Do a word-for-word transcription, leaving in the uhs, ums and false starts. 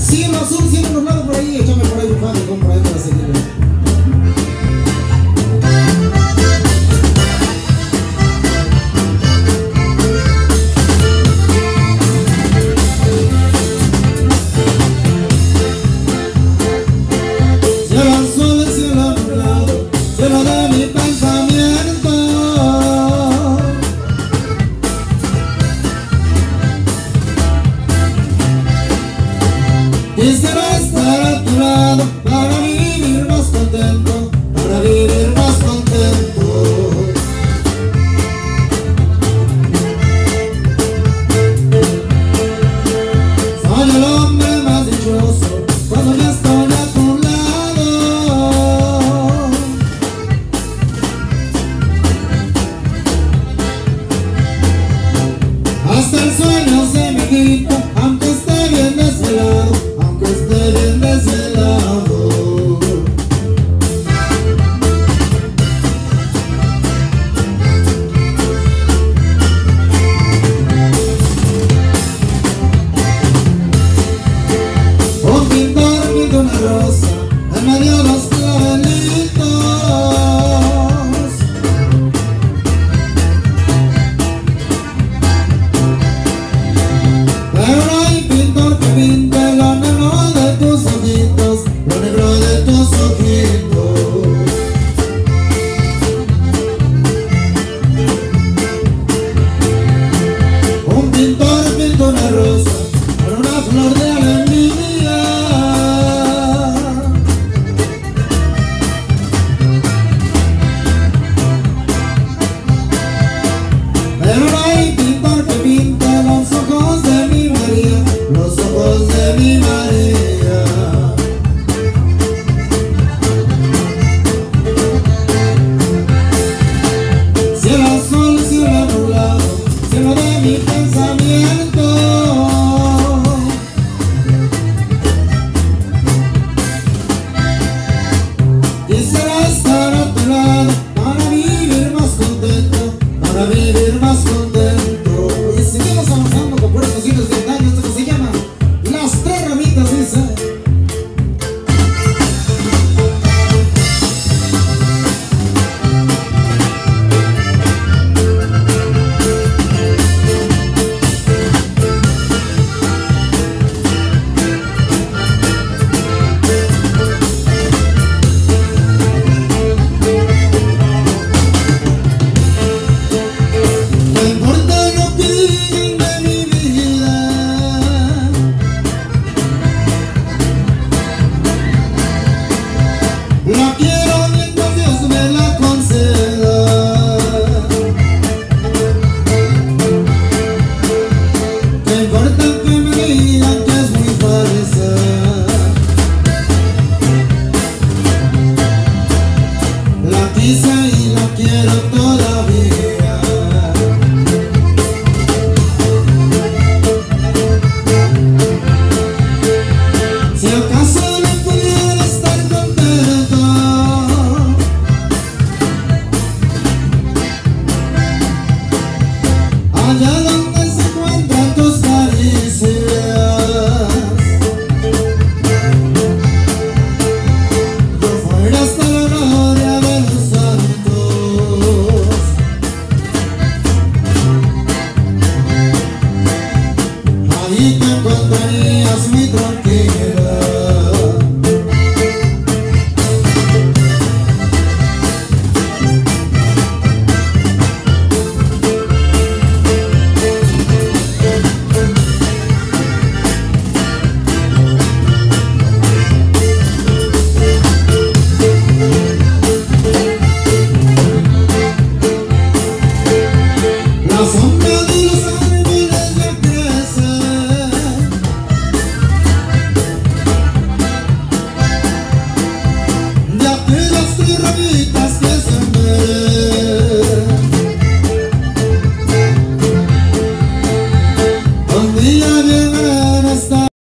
Síguenos azul, síguenos lado por ahí, échame por ahí un fan, con por ahí para seguirlo. Quisiera estar a tu lado para vivir más contento, para vivir más contento. Soy el hombre más dichoso cuando ya estoy a tu lado. Hasta el sueño se me quita, aunque esté bien desvelado. Bien desvelado. Un pintor pintó una rosa en medio de los clavelitos, pero no hay pintor que pinte lo negro de tus ojitos, lo negro de tus ojitos. Un pintor pintó una rosa con una flor de alegría, pero no hay pintor que pinte los ojos de mi María, los ojos de mi María.